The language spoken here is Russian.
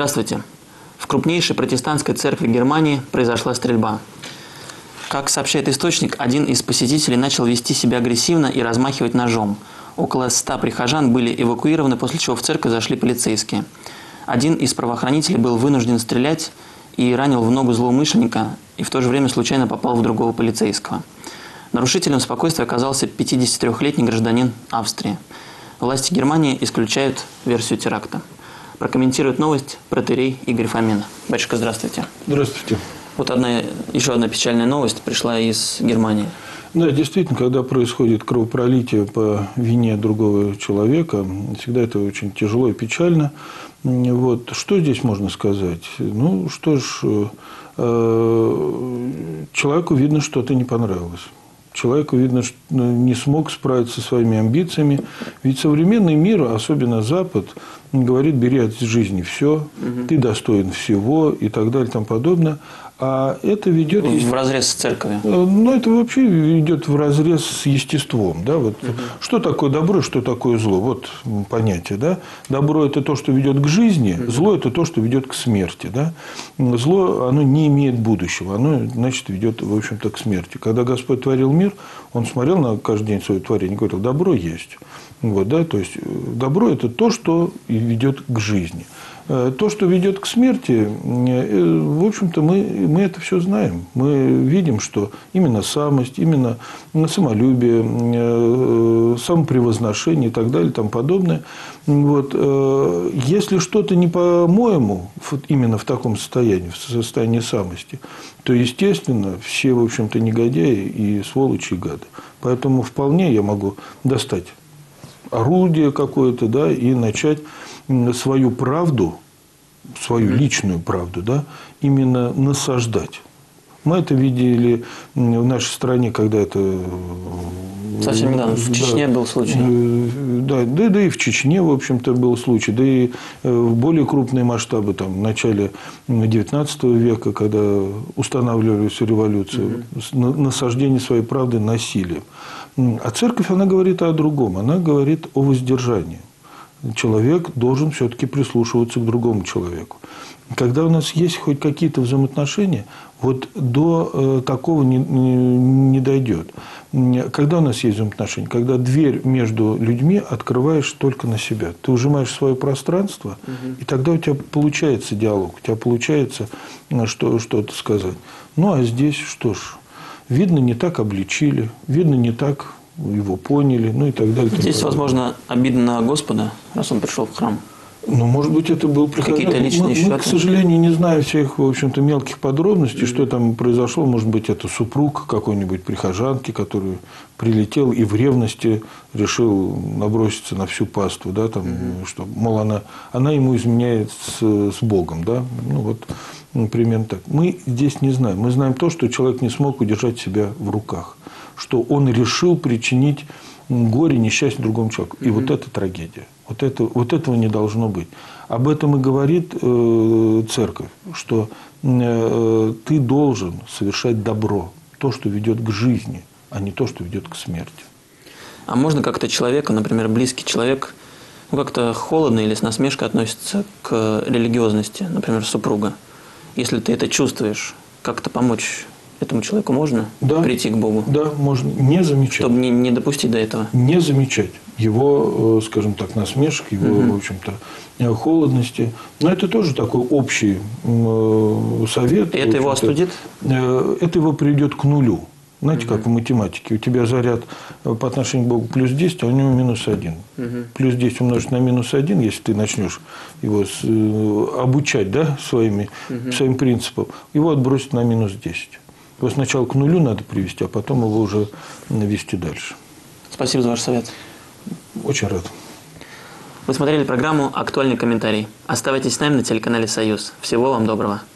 Здравствуйте. В крупнейшей протестантской церкви Германии произошла стрельба. Как сообщает источник, один из посетителей начал вести себя агрессивно и размахивать ножом. Около 100 прихожан были эвакуированы, после чего в церковь зашли полицейские. Один из правоохранителей был вынужден стрелять и ранил в ногу злоумышленника, и в то же время случайно попал в другого полицейского. Нарушителем спокойствия оказался 53-летний гражданин Австрии. Власти Германии исключают версию теракта. Прокомментирует новость протоиерей Игорь Фомин. Батюшка, здравствуйте. Здравствуйте. Вот еще одна печальная новость пришла из Германии. Да, действительно, когда происходит кровопролитие по вине другого человека, всегда это очень тяжело и печально. Вот. Что здесь можно сказать? Ну, что ж, человеку видно, что-то не понравилось. Человеку, видно, что не смог справиться со своими амбициями. Ведь современный мир, особенно Запад, говорит: бери от жизни все, ты достоин всего и так далее и тому подобное. А это ведет... Вразрез с церковью. Ну, это вообще идет вразрез с естеством. Да? Вот. Что такое добро и что такое зло? Вот понятие. Да? Добро – это то, что ведет к жизни, зло – это то, что ведет к смерти. Да? Зло, оно не имеет будущего, оно, значит, ведет, в общем-то, к смерти. Когда Господь творил мир, Он смотрел на каждый день свое творение и говорил: добро есть. Вот, да? То есть, добро – это то, что ведет к жизни. То, что ведет к смерти, в общем-то, мы это все знаем. Мы видим, что именно самость, именно самолюбие, самопревозношение и так далее и тому подобное. Вот. Если что-то не по-моему, именно в таком состоянии, в состоянии самости, то, естественно, все, в общем-то, негодяи и сволочи и гады. Поэтому вполне я могу достать орудие какое-то, да, и начать свою правду, свою личную правду, да, именно насаждать. Мы это видели в нашей стране, когда это... Совсем недавно в Чечне был случай. Да, и в Чечне, в общем-то, был случай. Да и в более крупные масштабы, там, в начале XIX века, когда устанавливались революцию, насаждение своей правды насилием. А церковь, она говорит о другом. Она говорит о воздержании. Человек должен все-таки прислушиваться к другому человеку. Когда у нас есть хоть какие-то взаимоотношения, вот до такого не дойдет. Когда у нас есть взаимоотношения? Когда дверь между людьми открываешь только на себя. Ты ужимаешь свое пространство, и тогда у тебя получается диалог, у тебя получается что-то сказать. Ну, а здесь что ж, видно, не так обличили, видно, не так его поняли, ну и так далее. Здесь, возможно, обидно на Господа, раз он пришел в храм. Ну, может быть, это был прихожан. Какие-то личные счеты. Мы, к сожалению, не знаем всех, в общем-то, мелких подробностей, что там произошло. Может быть, это супруг какой-нибудь прихожанки, который прилетел и в ревности решил наброситься на всю паству, да, там, что, мол, она ему изменяет с Богом, да, ну, вот, примерно так. Мы здесь не знаем. Мы знаем то, что человек не смог удержать себя в руках, что он решил причинить горе, несчастье другому человеку. И вот это трагедия. Вот этого не должно быть. Об этом и говорит церковь, что ты должен совершать добро, то, что ведет к жизни, а не то, что ведет к смерти. А можно как-то человека, например, близкий человек, ну, как-то холодно или с насмешкой относится к религиозности, например, супруга? Если ты это чувствуешь, как-то помочь этому человеку можно прийти к Богу? Да, можно. Не замечать. Чтобы не допустить до этого? Не замечать его, скажем так, насмешек, его, в общем-то, холодности. Но это тоже такой общий совет. И это его остудит? Это его приведет к нулю. Знаете, как в математике. У тебя заряд по отношению к Богу плюс 10, а у него минус 1. Плюс 10 умножить на минус 1, если ты начнешь его обучать, да, своим принципам, его отбросит на минус 10. Его сначала к нулю надо привести, а потом его уже вести дальше. Спасибо за ваш совет. Очень рад. Вы смотрели программу «Актуальный комментарий». Оставайтесь с нами на телеканале «Союз». Всего вам доброго.